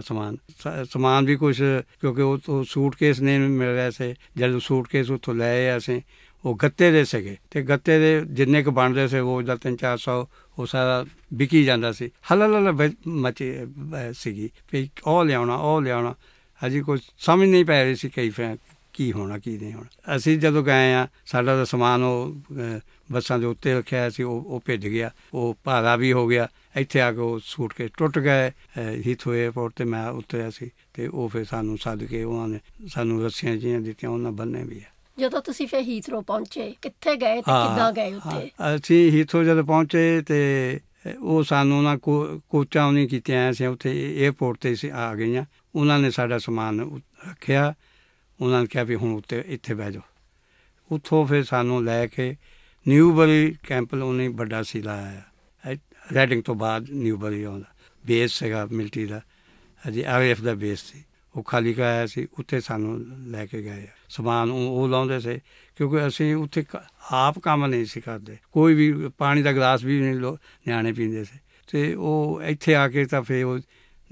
ਸਮਾਨ ਵੀ ਕੁਛ, ਕਿਉਂਕਿ ਉਹ ਸੂਟਕੇਸ ਨਹੀਂ ਮਿਲ ਰਿਹਾ ਸੀ। ਜਦੋਂ ਸੂਟਕੇਸ ਉੱਥੋਂ ਲਏ ਅਸੀਂ, ਉਹ ਗੱਤੇ ਦੇ ਸੀਗੇ, ਅਤੇ ਗੱਤੇ ਦੇ ਜਿੰਨੇ ਕੁ ਬਣਦੇ ਸੀ ਉਹ ਦਾ 300-400 ਉਹ ਸਾਰਾ ਵਿਕੀ ਜਾਂਦਾ ਸੀ। ਹਲ ਮਚੀ ਸੀਗੀ ਵੀ ਉਹ ਲਿਆਉਣਾ ਅਜੇ ਕੁਛ ਸਮਝ ਨਹੀਂ ਪੈ ਰਹੀ ਸੀ ਕੀ ਹੋਣਾ ਕੀ ਨਹੀਂ ਹੋਣਾ। ਅਸੀਂ ਜਦੋਂ ਗਏ ਹਾਂ, ਸਾਡਾ ਤਾਂ ਸਮਾਨ ਉਹ ਬੱਸਾਂ ਦੇ ਉੱਤੇ ਰੱਖਿਆ ਸੀ, ਉਹ ਭਿੱਜ ਗਿਆ, ਉਹ ਭਾਰਾ ਵੀ ਹੋ ਗਿਆ। ਇੱਥੇ ਆ ਕੇ ਉਹ ਸੂਟਕੇਸ ਟੁੱਟ ਗਏ ਹੀਥਰੋ ਏਅਰਪੋਰਟ 'ਤੇ। ਮੈਂ ਉਤਰਿਆ ਸੀ ਅਤੇ ਉਹ ਫਿਰ ਸਾਨੂੰ ਸੱਦ ਕੇ ਉਹਨਾਂ ਨੇ ਸਾਨੂੰ ਰੱਸੀਆਂ ਜਿਹੀਆਂ ਦਿੱਤੀਆਂ, ਉਹਨਾਂ ਬੰਨੇ ਵੀ ਆ। ਜਦੋਂ ਤੁਸੀਂ ਫਿਰ ਹੀਥਰੋ ਪਹੁੰਚੇ, ਕਿੱਥੇ ਗਏ ਤੇ ਕਿੱਦਾਂ ਗਏ ਉੱਥੇ? ਅਸੀਂ ਹੀਥਰੋ ਜਦੋਂ ਪਹੁੰਚੇ ਅਤੇ ਉਹ ਸਾਨੂੰ ਉਹਨਾਂ ਕੋਚਾਂ ਉਹ ਨਹੀਂ ਕੀਤੀਆਂ, ਅਸੀਂ ਉੱਥੇ ਏਅਰਪੋਰਟ 'ਤੇ ਆ ਗਈਆਂ। ਉਹਨਾਂ ਨੇ ਸਾਡਾ ਸਮਾਨ ਰੱਖਿਆ, ਉਹਨਾਂ ਨੇ ਕਿਹਾ ਵੀ ਹੁਣ ਇੱਥੇ ਬਹਿ ਜਾਓ। ਉੱਥੋਂ ਫਿਰ ਸਾਨੂੰ ਲੈ ਕੇ ਨਿਊਬਰੀ ਕੈਂਪ ਉਹਨੇ ਵੱਡਾ ਸੀ ਲਾਇਆ, ਰੈਡਿੰਗ ਤੋਂ ਬਾਅਦ ਨਿਊਬਰੀ ਆਉਂਦਾ ਬੇਸ ਸੀਗਾ ਮਿਲਟਰੀ ਦਾ, ਹਜੇ RAF ਦਾ ਬੇਸ ਸੀ, ਉਹ ਖਾਲੀ ਕਰਾਇਆ ਸੀ। ਉੱਥੇ ਸਾਨੂੰ ਲੈ ਕੇ ਗਏ, ਸਮਾਨ ਉਹ ਲਾਉਂਦੇ ਸੀ, ਕਿਉਂਕਿ ਅਸੀਂ ਉੱਥੇ ਆਪ ਕੰਮ ਨਹੀਂ ਸੀ ਕਰਦੇ, ਕੋਈ ਵੀ ਪਾਣੀ ਦਾ ਗਲਾਸ ਵੀ ਨਹੀਂ ਨਿਆਣੇ ਪੀਂਦੇ ਸੀ। ਅਤੇ ਉਹ ਇੱਥੇ ਆ ਕੇ ਤਾਂ ਫਿਰ ਉਹ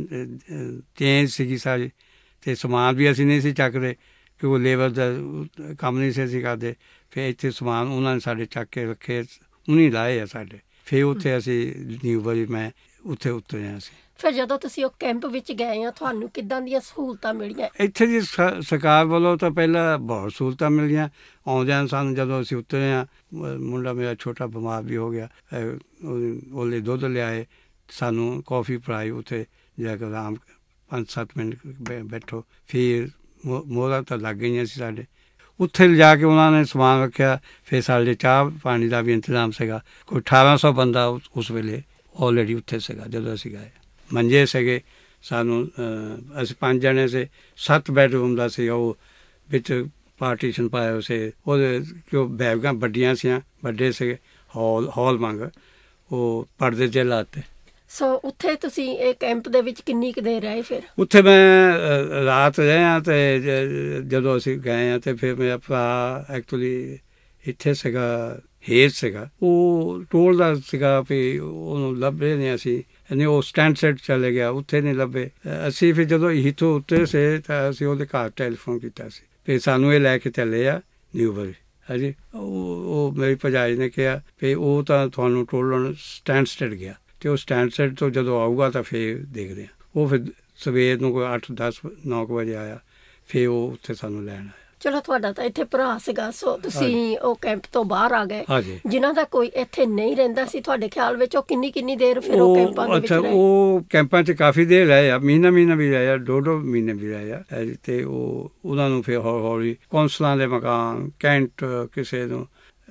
ਚੇਂਜ ਸੀਗੀ ਸਾਰੀ, ਅਤੇ ਸਮਾਨ ਵੀ ਅਸੀਂ ਨਹੀਂ ਸੀ ਚੱਕਦੇ ਕਿਉਂਕਿ ਲੇਬਰ ਦਾ ਕੰਮ ਨਹੀਂ ਸੀ ਅਸੀਂ ਕਰਦੇ। ਫਿਰ ਇੱਥੇ ਸਮਾਨ ਉਹਨਾਂ ਨੇ ਸਾਡੇ ਚੱਕ ਕੇ ਰੱਖੇ, ਉਹਨੇ ਲਾਏ ਆ ਸਾਡੇ। ਫਿਰ ਉੱਥੇ ਅਸੀਂ ਨਿਊਬਰੀ ਮੈਂ ਉੱਥੇ ਉਤਰੇ ਹਾਂ ਅਸੀਂ। ਫਿਰ ਜਦੋਂ ਤੁਸੀਂ ਉਹ ਕੈਂਪ ਵਿੱਚ ਗਏ ਆ, ਤੁਹਾਨੂੰ ਕਿੱਦਾਂ ਦੀਆਂ ਸਹੂਲਤਾਂ ਮਿਲੀਆਂ? ਇੱਥੇ ਦੀ ਸਰਕਾਰ ਵੱਲੋਂ ਤਾਂ ਪਹਿਲਾਂ ਬਹੁਤ ਸਹੂਲਤਾਂ ਮਿਲੀਆਂ। ਆਉਂਦਿਆਂ ਸਾਨੂੰ ਜਦੋਂ ਅਸੀਂ ਉਤਰੇ ਹਾਂ, ਮੁੰਡਾ ਮੇਰਾ ਛੋਟਾ ਬਿਮਾਰ ਵੀ ਹੋ ਗਿਆ, ਉਹਲੇ ਦੁੱਧ ਲਿਆਏ, ਸਾਨੂੰ ਕੌਫੀ ਪਿਲਾਈ, ਉੱਥੇ ਜਾ ਕੇ ਆਰਾਮ 5-7 ਮਿੰਟ ਬੈਠੋ। ਫਿਰ ਮੋਹਰਾਂ ਤਾਂ ਲੱਗ ਗਈਆਂ ਸੀ ਸਾਡੇ, ਉੱਥੇ ਲਿਜਾ ਕੇ ਉਹਨਾਂ ਨੇ ਸਮਾਨ ਰੱਖਿਆ। ਫਿਰ ਸਾਡੇ ਚਾਹ ਪਾਣੀ ਦਾ ਵੀ ਇੰਤਜ਼ਾਮ ਸੀਗਾ। ਕੋਈ 1800 ਬੰਦਾ ਉਸ ਵੇਲੇ ਆਲਰੇਡੀ ਉੱਥੇ ਸੀਗਾ ਜਦੋਂ ਅਸੀਂ ਗਏ। ਮੰਜੇ ਸੀਗੇ ਸਾਨੂੰ, ਅਸੀਂ 5 ਜਣੇ ਸੀ, 7 ਬੈਡਰੂਮ ਦਾ ਸੀ, ਉਹ ਵਿੱਚ ਪਾਰਟੀਸ਼ਨ ਪਾਏ ਹੋਏ ਸੀ। ਉਹਦੇ ਕਿਉਂ ਬੈਗਾਂ ਵੱਡੀਆਂ ਸੀਆਂ, ਵੱਡੇ ਸੀਗੇ, ਹਾਲ ਵਾਂਗ, ਉਹ ਪਰਦੇ 'ਤੇ ਲਾਤੇ। ਸੋ ਉੱਥੇ ਤੁਸੀਂ ਇਹ ਕੈਂਪ ਦੇ ਵਿੱਚ ਕਿੰਨੀ ਕੁ ਦੇਰ ਰਹੇ? ਫਿਰ ਉੱਥੇ ਮੈਂ ਰਾਤ ਰਿਹਾ, ਅਤੇ ਜਦੋਂ ਅਸੀਂ ਗਏ ਹਾਂ ਅਤੇ ਫਿਰ ਮੇਰਾ ਭਰਾ ਐਕਚੁਅਲੀ ਇੱਥੇ ਸੀਗਾ, ਹੇਜ ਸੀਗਾ, ਉਹ ਟੋਲਦਾ ਸੀਗਾ ਵੀ ਉਹਨੂੰ ਲੱਭੇ ਨੇ ਅਸੀਂ, नहीं वो स्टैंड सेट चले गया, उत्थे नहीं लभे। असी फिर जो इथों उत्ते से असी वो घर टैलीफोन किया, फिर सानू ये लैके चले आ न्यूबरी। हाँ जी, वो मेरी भजाई ने कहा भी वो तो थानू टोलन स्टैंड सेट गया, तो वो स्टैंड सेट तो जो आऊगा तो फिर देखते हैं। वो फिर सवेर को कोई 8, 10, 9 बजे आया, फिर वो उत्थे सानू लैन आया। चलो ਤੁਹਾਡਾ ਤਾਂ ਇੱਥੇ ਭਰਾ ਸੀਗਾ, ਸੋ ਤੁਸੀਂ ਉਹ ਕੈਂਪ ਤੋਂ ਬਾਹਰ ਆ ਗਏ। ਜਿਨ੍ਹਾਂ ਦਾ ਕੋਈ ਇੱਥੇ ਨਹੀਂ ਰਹਿੰਦਾ ਸੀ, ਤੁਹਾਡੇ ਖਿਆਲ ਵਿੱਚ ਉਹ ਕਿੰਨੀ ਦੇਰ ਫਿਰ ਉਹ ਕੈਂਪਾਂ ਦੇ ਵਿੱਚ ਰਹੇ? ਉਹ ਕੈਂਪਾਂ 'ਚ ਕਾਫੀ ਦੇਰ ਰਹੇ ਆ, ਮਹੀਨਾ ਵੀ ਰਹੇ ਆ, 2 ਮਹੀਨੇ ਵੀ ਰਹੇ ਆ। ਤੇ ਉਹਨਾਂ ਨੂੰ ਫਿਰ ਹੌਲੀ ਕੌਂਸਲਾਂ ਦੇ ਮਕਾਨ, ਕੈਂਟ, ਕਿਸੇ ਨੂੰ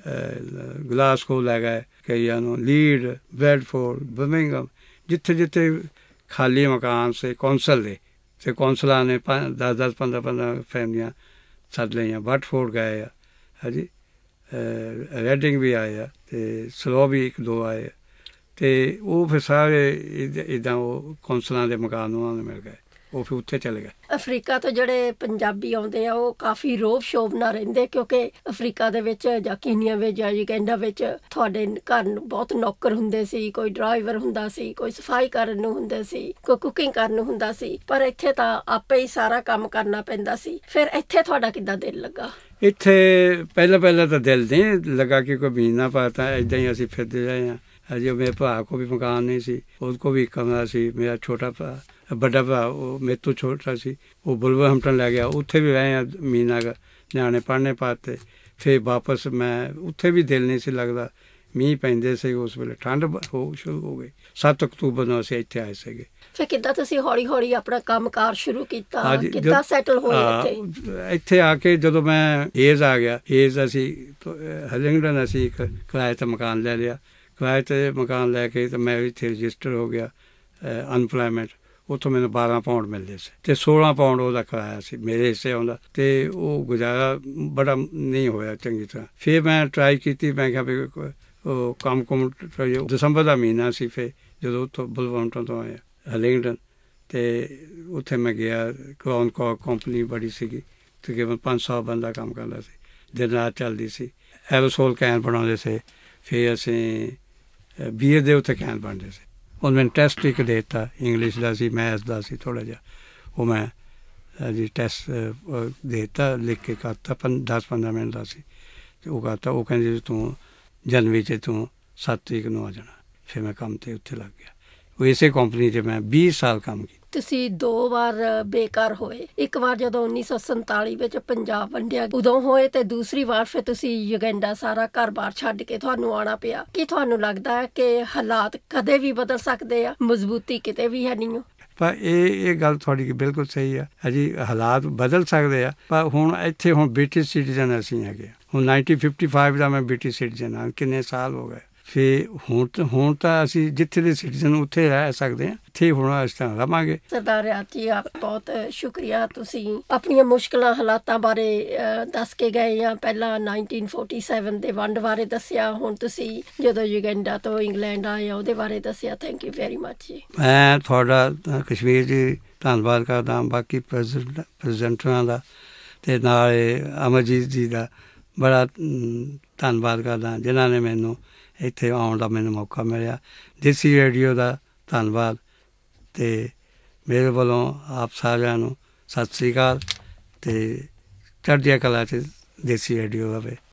ਗਲਾਸਗੋ ਲੈ ਗਏ, ਕਈਆਂ ਨੂੰ ਲੀਡ, ਬ੍ਰੈਡਫੋਰਡ, ਬਰਮਿੰਗਮ, ਜਿੱਥੇ ਖਾਲੀ ਮਕਾਨ ਸੇ ਕੌਂਸਲ ਦੇ, ਤੇ ਕੌਂਸਲਾਂ ਨੇ 10, 15 ਫੈਮਲੀਆਂ ਸੱਦ ਲਈਆਂ। ਬਟਫੋਰਡ ਗਏ ਆ, ਹਾਂਜੀ, ਰੈਡਿੰਗ ਵੀ ਆਏ ਆ, ਤੇ ਸਲੋ ਵੀ 1-2 ਆਏ, ਤੇ ਉਹ ਫਿਰ ਸਾਰੇ ਇੱਦਾਂ ਉਹ ਕੌਂਸਲਾਂ ਦੇ ਮਕਾਨ ਉਹਨਾਂ ਨੂੰ ਮਿਲ ਗਏ, ਉਹ ਫਿਰ ਉੱਥੇ ਚਲੇ ਗਏ। ਅਫਰੀਕਾ ਤੋਂ ਜਿਹੜੇ ਪੰਜਾਬੀ ਆਉਂਦੇ ਆ ਉਹ ਕਾਫੀ ਰੋਬ ਸ਼ੋਭ ਨਾਲ ਰਹਿੰਦੇ, ਕਿਉਂਕਿ ਅਫਰੀਕਾ ਦੇ ਵਿੱਚ ਜਾਂ ਕੀਨੀਆ ਵਿੱਚ ਜਾਂ ਯੂਗੈਂਡਾ ਵਿੱਚ ਤੁਹਾਡੇ ਘਰ ਬਹੁਤ ਨੌਕਰ ਹੁੰਦੇ ਸੀ, ਕੋਈ ਡਰਾਈਵਰ ਹੁੰਦਾ ਸੀ, ਕੋਈ ਸਫਾਈ ਕਰਨ ਨੂੰ ਹੁੰਦੇ ਸੀ, ਕੋਈ ਕੁਕਿੰਗ ਕਰਨ ਨੂੰ ਹੁੰਦਾ ਸੀ, ਪਰ ਇੱਥੇ ਤਾਂ ਆਪੇ ਹੀ ਸਾਰਾ ਕੰਮ ਕਰਨਾ ਪੈਂਦਾ ਸੀ। ਫਿਰ ਇੱਥੇ ਤੁਹਾਡਾ ਕਿੱਦਾਂ ਦਿਲ ਲੱਗਾ? ਇੱਥੇ ਪਹਿਲਾਂ ਤਾਂ ਦਿਲ ਨਹੀਂ ਲੱਗਾ ਕਿ ਕੋਈ ਮਹੀਨਾ ਪਾਤਾ ਇੱਦਾਂ ਹੀ ਅਸੀਂ ਫਿਰਦੇ ਰਹੇ ਹਾਂ। अजी मेरे भरा को भी मकान नहीं सी, उसको भी कमरा सी। मेरा छोटा भरा, बड़ा भरा वो मेरे तो छोटा सी, वो बुलवरहम्पटन लै गया, उत्थे भी रहे महीना का, न्याणे पढ़ने पाते। फिर वापस मैं उत्थे भी दिल नहीं सी लगता, मीह पैंदे से, उस वेले ठंड हो शुरू हो गई। 7 अक्तूबर ਨੂੰ ਅਸੀਂ ਇੱਥੇ ਆਏ ਸੀਗੇ। ਫਿਰ ਕਿੱਦਾਂ ਤੁਸੀਂ ਹੌਲੀ ਆਪਣਾ ਕੰਮਕਾਰ ਸ਼ੁਰੂ ਕੀਤਾ, ਕਿੱਦਾਂ ਸੈਟਲ ਹੋਏ ਇੱਥੇ ਆ ਕੇ? ਜਦੋਂ ਮੈਂ ਏਜ਼ ਆ ਗਿਆ, ਏਜ਼ ਅਸੀਂ ਹਲਿੰਗਡਨ ਅਸੀਂ ਇੱਕ ਕਿਰਾਏ ਤੇ ਮਕਾਨ ਲੈ ਲਿਆ। ਕਿਰਾਏ 'ਤੇ ਮਕਾਨ ਲੈ ਕੇ ਤਾਂ ਮੈਂ ਇੱਥੇ ਰਜਿਸਟਰ ਹੋ ਗਿਆ ਅਨਪਲਾਇਮੈਂਟ। ਉੱਥੋਂ ਮੈਨੂੰ 12 ਪਾਉਂਡ ਮਿਲਦੇ ਸੀ, ਅਤੇ 16 ਪਾਉਂਡ ਉਹਦਾ ਕਿਰਾਇਆ ਸੀ ਮੇਰੇ ਹਿੱਸੇ ਆਉਂਦਾ, ਅਤੇ ਉਹ ਗੁਜ਼ਾਰਾ ਬੜਾ ਨਹੀਂ ਹੋਇਆ ਚੰਗੀ ਤਰ੍ਹਾਂ। ਫਿਰ ਮੈਂ ਟਰਾਈ ਕੀਤੀ, ਮੈਂ ਕਿਹਾ ਵੀ ਉਹ ਕੰਮ ਦਸੰਬਰ ਦਾ ਮਹੀਨਾ ਸੀ। ਫਿਰ ਜਦੋਂ ਉੱਥੋਂ ਬੁਲਵਰਹੰਪਟਨ ਤੋਂ ਆਇਆ ਹਲਿੰਗਡਨ, ਅਤੇ ਉੱਥੇ ਮੈਂ ਗਿਆ। ਕਰਾਊਨ ਕੋਕ ਕੰਪਨੀ ਬੜੀ ਸੀਗੀ, ਤਕਰੀਬਨ 500 ਬੰਦਾ ਕੰਮ ਕਰਦਾ ਸੀ, ਦਿਨ ਰਾਤ ਚੱਲਦੀ ਸੀ। ਐਰੋਸੋਲ ਕੈਨ ਬਣਾਉਂਦੇ ਸੀ। ਫਿਰ ਅਸੀਂ ਬੀਏ ਦੇ ਉੱਥੇ ਕੈਨ ਬਣਦੇ ਸੀ। ਉਹ ਮੈਨੂੰ ਟੈਸਟ ਇੱਕ ਦੇ ਦਿੱਤਾ, ਇੰਗਲਿਸ਼ ਦਾ ਸੀ, ਮੈਥ ਦਾ ਸੀ ਥੋੜ੍ਹਾ ਜਿਹਾ। ਉਹ ਮੈਂ ਜੀ ਟੈਸਟ ਦੇ ਦਿੱਤਾ, ਲਿਖ ਕੇ ਕਰਤਾ, 10-15 ਮਿੰਟ ਦਾ ਸੀ। ਅਤੇ ਉਹ ਕਰਤਾ। ਉਹ ਕਹਿੰਦੇ ਤੂੰ ਜਨਵਰੀ 'ਚ ਤੂੰ 7 ਤਰੀਕ ਨੂੰ ਆ ਜਾਣਾ। ਫਿਰ ਮੈਂ ਕੰਮ 'ਤੇ ਉੱਥੇ ਲੱਗ ਗਿਆ। ਉਹ ਇਸੇ ਕੰਪਨੀ 'ਚ ਮੈਂ 20 ਸਾਲ ਕੰਮ ਕੀਤਾ। ਤੁਸੀਂ 2 ਵਾਰ ਬੇਕਾਰ ਹੋਏ। ਇੱਕ ਵਾਰ ਜਦੋਂ 1947 ਵਿੱਚ ਪੰਜਾਬ ਵੰਡਿਆ ਉਦੋਂ ਹੋਏ, ਤੇ ਦੂਸਰੀ ਵਾਰ ਫਿਰ ਤੁਸੀਂ ਯੂਗੈਂਡਾ ਸਾਰਾ ਘਰ-ਬਾਰ ਛੱਡ ਕੇ ਤੁਹਾਨੂੰ ਆਉਣਾ ਪਿਆ। ਕੀ ਤੁਹਾਨੂੰ ਲੱਗਦਾ ਹੈ ਕਿ ਹਾਲਾਤ ਕਦੇ ਵੀ ਬਦਲ ਸਕਦੇ ਆ, ਮਜ਼ਬੂਤੀ ਕਿਤੇ ਵੀ ਹੈ ਨਹੀਂ? ਪਰ ਇਹ ਗੱਲ ਤੁਹਾਡੀ ਬਿਲਕੁਲ ਸਹੀ ਆ। ਅਜੀ ਹਾਲਾਤ ਬਦਲ ਸਕਦੇ ਆ, ਪਰ ਹੁਣ ਇੱਥੇ ਹੁਣ ਬ੍ਰਿਟਿਸ਼ ਸਿਟੀਜ਼ਨ ਅਸੀਂ ਹੈਗੇ। ਹੁਣ 1955 ਦਾ ਮੈਂ ਬ੍ਰਿਟਿਸ਼ ਸਿਟੀਜ਼ਨ ਹਾਂ। ਕਿੰਨੇ ਸਾਲ ਹੋ ਗਏ। ਫਿਰ ਹੁਣ ਤਾਂ ਅਸੀਂ ਜਿੱਥੇ ਦੇ ਸਿਟੀਜ਼ਨ ਉੱਥੇ ਰਹਿ ਸਕਦੇ ਹਾਂ, ਇੱਥੇ ਹੁਣ ਇਸ ਤਰ੍ਹਾਂ ਰਵਾਂਗੇ। ਸਰਦਾਰ ਰਿਆਤ ਜੀ, ਆਪ ਬਹੁਤ ਸ਼ੁਕਰੀਆ। ਤੁਸੀਂ ਆਪਣੀਆਂ ਮੁਸ਼ਕਿਲਾਂ ਹਾਲਾਤਾਂ ਬਾਰੇ ਦੱਸ ਕੇ ਗਏ ਆ। ਪਹਿਲਾਂ 1947 ਦੇ ਵੰਡ ਬਾਰੇ ਦੱਸਿਆ, ਹੁਣ ਤੁਸੀਂ ਜਦੋਂ ਯੂਗੈਂਡਾ ਤੋਂ ਇੰਗਲੈਂਡ ਆਏ ਆ ਉਹਦੇ ਬਾਰੇ ਦੱਸਿਆ। ਥੈਂਕ ਯੂ ਵੈਰੀ ਮੱਚ ਜੀ। ਮੈਂ ਤੁਹਾਡਾ ਕਸ਼ਮੀਰ ਜੀ ਧੰਨਵਾਦ ਕਰਦਾ, ਬਾਕੀ ਪ੍ਰੈਜ਼ੈਂਟਰਾਂ ਦਾ, ਅਤੇ ਨਾਲ ਅਮਰਜੀਤ ਜੀ ਦਾ ਬੜਾ ਧੰਨਵਾਦ ਕਰਦਾ, ਜਿਨ੍ਹਾਂ ਨੇ ਮੈਨੂੰ ਇੱਥੇ ਆਉਣ ਦਾ ਮੈਨੂੰ ਮੌਕਾ ਮਿਲਿਆ। ਦੇਸੀ ਰੇਡੀਓ ਦਾ ਧੰਨਵਾਦ, ਅਤੇ ਮੇਰੇ ਵੱਲੋਂ ਆਪ ਸਾਰਿਆਂ ਨੂੰ ਸਤਿ ਸ਼੍ਰੀ ਅਕਾਲ, ਅਤੇ ਚੜ੍ਹਦੀਆਂ ਕਲਾ 'ਚ ਦੇਸੀ ਰੇਡੀਓ ਰਵੇ।